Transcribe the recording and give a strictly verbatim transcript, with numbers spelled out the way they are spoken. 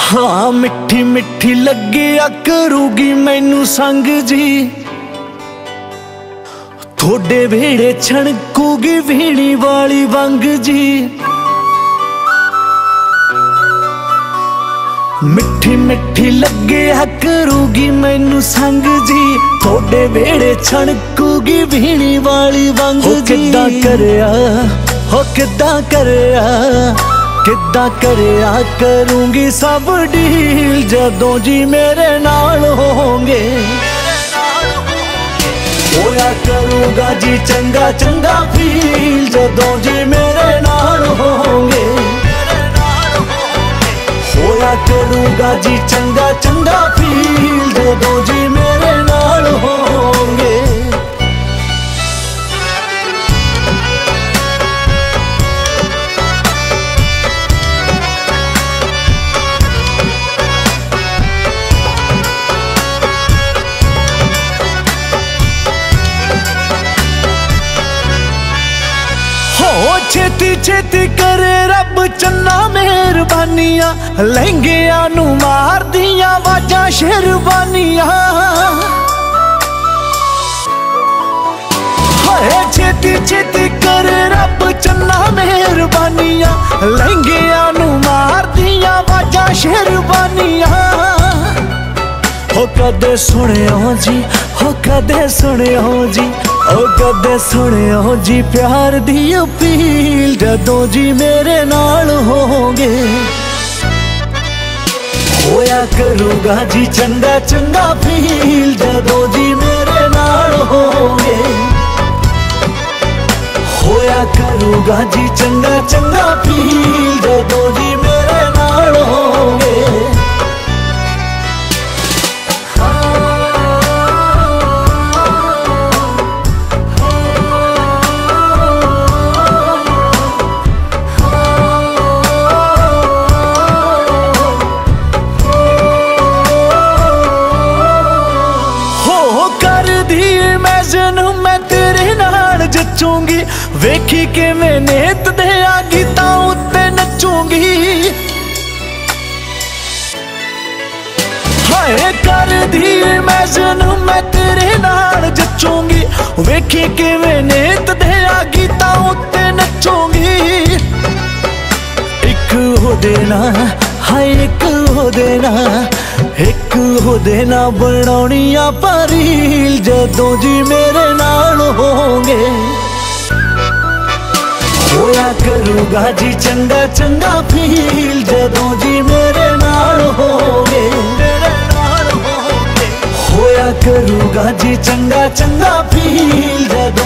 हाँ मिठी मिठी लगिया करूगी मैनू संग जी, थोड़े वेड़े छणकूगी वीणी वाली वंग जी। मिठी मिठी लगिया करूगी मैनू संग जी, थोड़े वेड़े छणकूगी वीणी वाली वंग जी। किद्दां करया हो किद्दां करया किद्दां करया करूंगी सब डील जदों जी मेरे नाल होंगे। होया करूंगा जी चंगा चंगा फील जदों जी मेरे नाल होंगे। होया करूंगा जी चंगा चंगा फील जदों जी मेरे नाल होंगे। छेती छेती करे रब चन्ना मेहरबानियां, लहंगिया नू मार दिया वाजा शेरवानियां। हाय छेती छेती करे रब चन्ना मेहरबानियां, लहंगिया नू मार दिया वाजा शेरवानियां। हो कदे सुनियो जी हो कदे सुनियो जी ओ कदे सुनियो जी प्यार दी अपील जदों जी मेरे नाल होंगे। होया करूंगा जी चंगा चंगा फील जदों जी मेरे नाल होंगे। होया करूंगा जी चंगा चंगा फील जदों जी मेरे नाल होंगे। मैं तेरे नाल जचूंगी, वेखी के मैं नेत दिया गीतां उत्ते नचूंगी। हाय कर दी मैं जनू मैं तेरे नाल जचूंगी, वेखी के मैं नेत दिया गीतां उत्ते नचूंगी। एक हो देना हाय एक हो देना एक हो देना बनाउणिया परील जदों जी मेरे नाल होंगे। होया करूंगा जी चंगा चंगा फील जदों जी मेरे नाल होंगे। होया करूंगा जी चंगा चंगा फील जदों